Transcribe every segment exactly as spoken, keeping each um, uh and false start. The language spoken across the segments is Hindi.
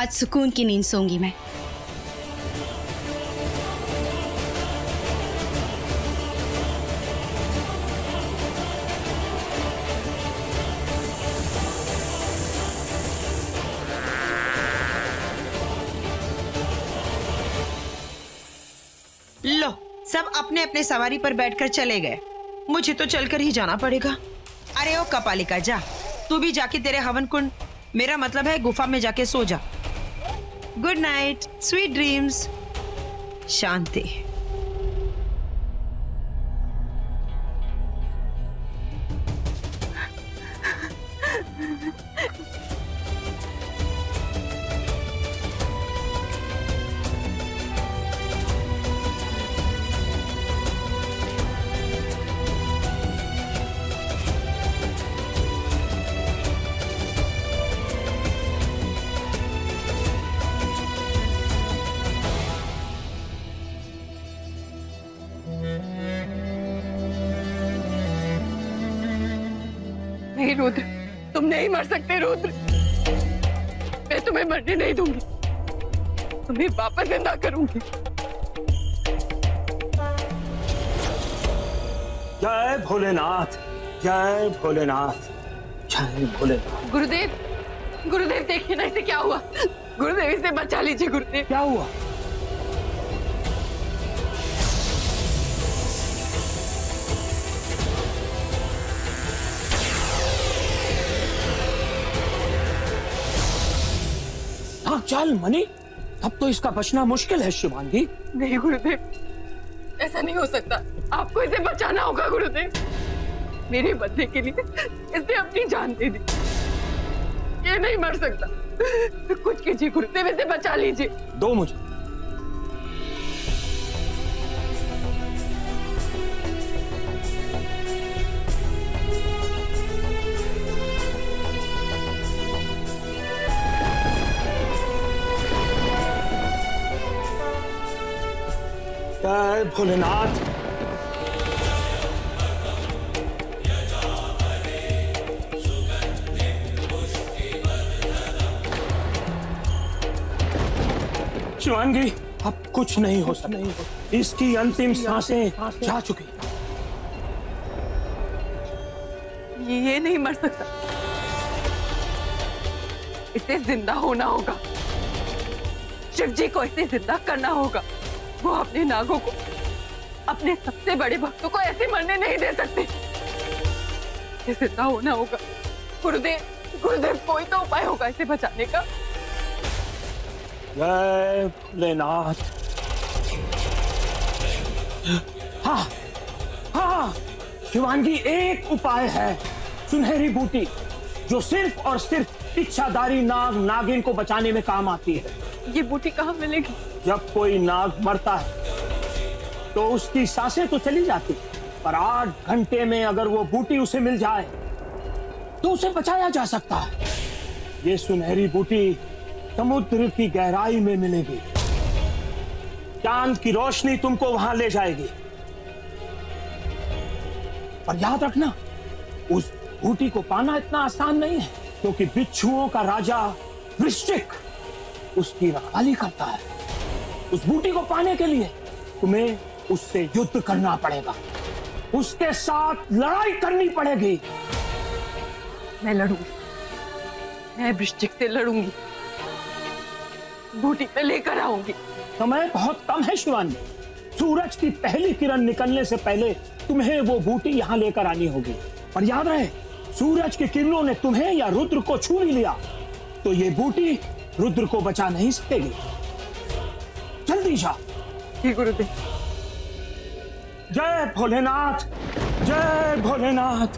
आज सुकून की नींद सोऊंगी मैं। लो, सब अपने अपने सवारी पर बैठकर चले गए। मुझे तो चलकर ही जाना पड़ेगा। अरे ओ कपालिका, जा तू भी जाके तेरे हवन कुंड, मेरा मतलब है गुफा में जाके सो जा। गुड नाइट, स्वीट ड्रीम्स, शांति। नहीं रुद्र, तुम नहीं मर सकते रुद्र। मैं तुम्हें मरने नहीं दूंगी, तुम्हें वापस जिंदा करूंगी। जय भोलेनाथ, जय भोलेनाथ, जय भोलेनाथ। गुरुदेव, गुरुदेव देखिए ना इसे क्या हुआ। गुरुदेव इसे बचा लीजिए। गुरुदेव क्या हुआ? हाँ चल मनी, तब तो इसका बचना मुश्किल है शिवांगी। नहीं गुरुदेव, ऐसा नहीं हो सकता। आपको इसे बचाना होगा गुरुदेव। मेरे बदले के लिए इसने अपनी जान दे दी। ये नहीं मर सकता। कुछ कीजिए गुरुदेव, इसे बचा लीजिए। दो मुझे। जय भोलेनाथ। शिवांगी, अब कुछ नहीं हो सकता। इसकी अंतिम सांसें जा चुकी। ये नहीं मर सकता। इसे जिंदा होना होगा। शिव जी को इसे जिंदा करना होगा। वो अपने नागों को, अपने सबसे बड़े भक्तों को ऐसे मरने नहीं दे सकते। इसे जिंदा होना होगा। गुरुदेव, गुरुदेव कोई तो उपाय होगा इसे बचाने का। जय भोलेनाथ। हाँ हाँ शिवांगी, एक उपाय है। सुनहरी बूटी जो सिर्फ और सिर्फ इच्छाधारी नाग नागिन को बचाने में काम आती है। ये बूटी कहाँ मिलेगी? जब कोई नाग मरता है तो उसकी सांसें तो चली जाती, पर आठ घंटे में अगर वो बूटी उसे मिल जाए तो उसे बचाया जा सकता है। ये सुनहरी बूटी समुद्र की गहराई में मिलेगी। चांद की रोशनी तुमको वहां ले जाएगी। पर याद रखना, उस बूटी को पाना इतना आसान नहीं है, क्योंकि बिच्छुओं का राजा वृश्चिक उसकी रखवाली करता है। उस बूटी को पाने के लिए तुम्हें उससे युद्ध करना पड़ेगा, उसके साथ लड़ाई करनी पड़ेगी। मैं लड़ूंगी, मैं वृश्चिक से लड़ूंगी, बूटी पे लेकर आऊंगी। समय बहुत कम है शिवानी। सूरज की पहली किरण निकलने से पहले तुम्हें वो बूटी यहाँ लेकर आनी होगी। पर याद रहे, सूरज की किरणों ने तुम्हें या रुद्र को छू भी लिया तो ये बूटी रुद्र को बचा नहीं सकेगी। जल्दी जा। जी गुरुदेव। जय भोलेनाथ, जय भोलेनाथ।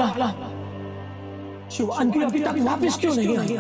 वाला शिवांगी अभी तक वापस क्यों नहीं आई?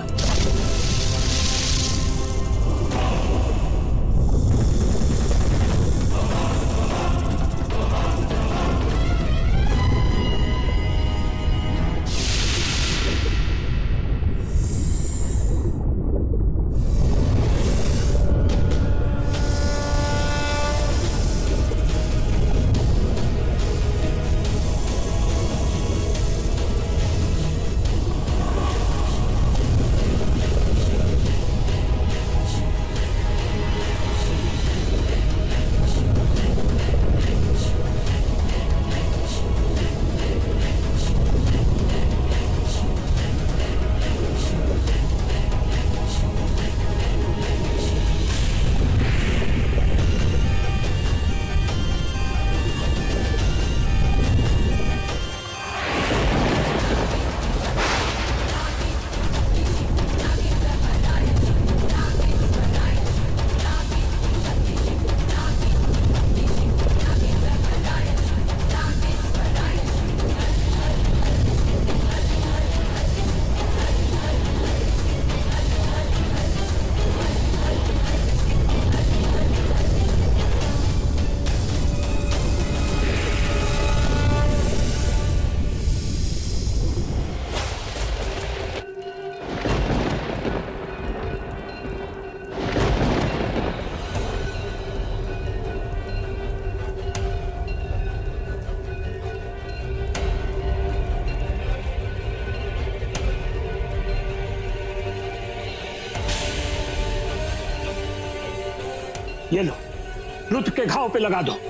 ये लो, रुद्र के घाव पे लगा दो।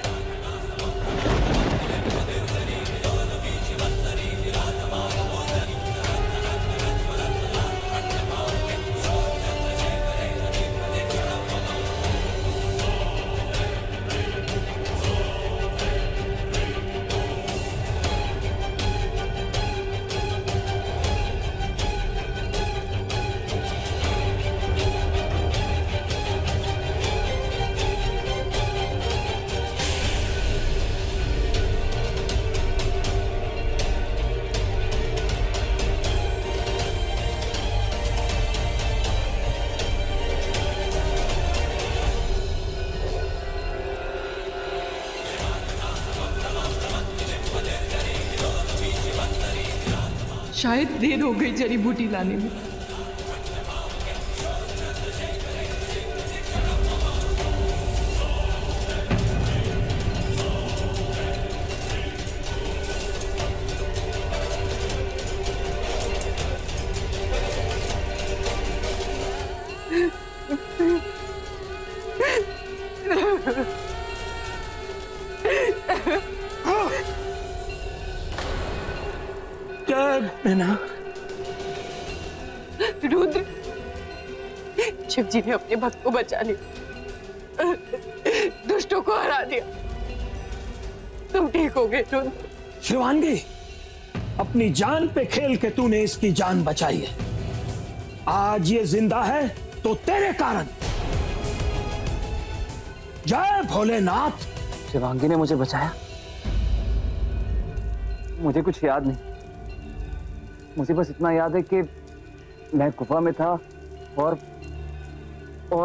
शायद देर हो गई जड़ी बूटी लाने में। रुद्र, शिव जी ने अपने भक्त को बचा लिया, दुष्टों को हरा दिया। तुम ठीक हो गए रुद्र। शिवांगी, अपनी जान पे खेल के तूने इसकी जान बचाई है। आज ये जिंदा है तो तेरे कारण। जय भोलेनाथ। शिवांगी ने मुझे बचाया? मुझे कुछ याद नहीं। मुझे बस इतना याद है कि मैं गुफा में था और और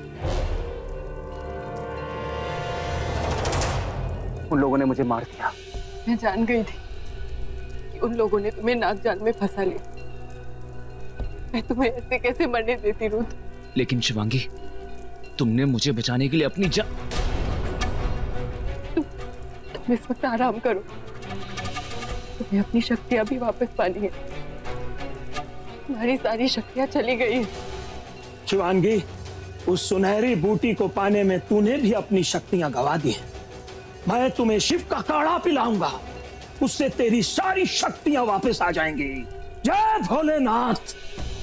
उन लोगों ने मुझे मार दिया। मैं जान गई थी कि उन लोगों ने तुम्हें नाग जाल में फंसा लिया। मैं तुम्हें ऐसे कैसे मरने देती रुद्र। लेकिन शिवांगी, तुमने मुझे बचाने के लिए अपनी जान। तुम, तुम इस वक्त आराम करो। तुम्हें अपनी शक्तियां भी वापस पानी है। तुम्हारी सारी शक्तियां चली गई है। शिवांगी, उस सुनहरी बूटी को पाने में तूने भी अपनी शक्तियां गंवा दी हैं। मैं तुम्हें शिव का काढ़ा पिलाऊंगा, उससे तेरी सारी शक्तियां वापस आ जाएंगी। जय भोलेनाथ।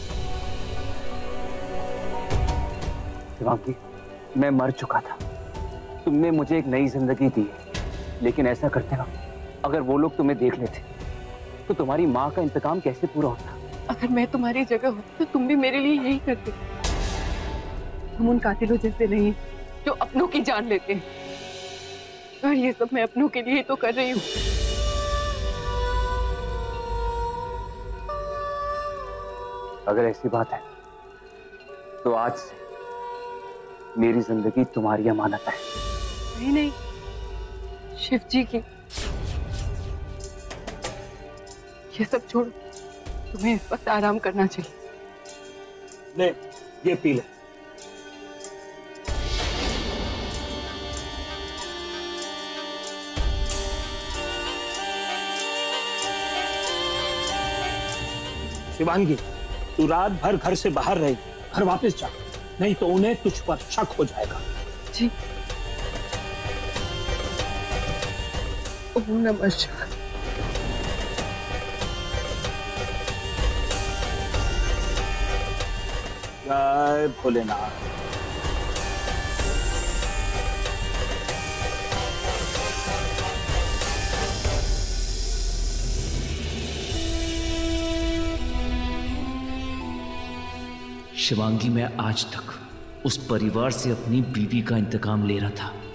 शिवांगी, मैं मर चुका था। तुमने मुझे एक नई जिंदगी दी, लेकिन ऐसा करते वक्त अगर वो लोग तुम्हें देख लेते तो तुम्हारी माँ का इंतकाम कैसे पूरा होता? अगर मैं तुम्हारी जगह होती तो तुम भी मेरे लिए यही करते। हम उन कातिलों जैसे नहीं जो अपनों की जान लेते हैं, और ये सब मैं अपनों के लिए तो कर रही हूँ। अगर ऐसी बात है तो आज से मेरी जिंदगी तुम्हारी अमानत है। नहीं नहीं, शिव जी की ये सब छोड़ो, तुम्हें इस वक्त आराम करना चाहिए। ले, ये पी ले। शिवांगी, तू रात भर घर से बाहर रही, घर वापस जा, नहीं तो उन्हें तुझ पर शक हो जाएगा। जी। ओम नमः शिवाय। जय भोलेनाथ। शिवांगी, मैं आज तक उस परिवार से अपनी बीवी का इंतकाम ले रहा था,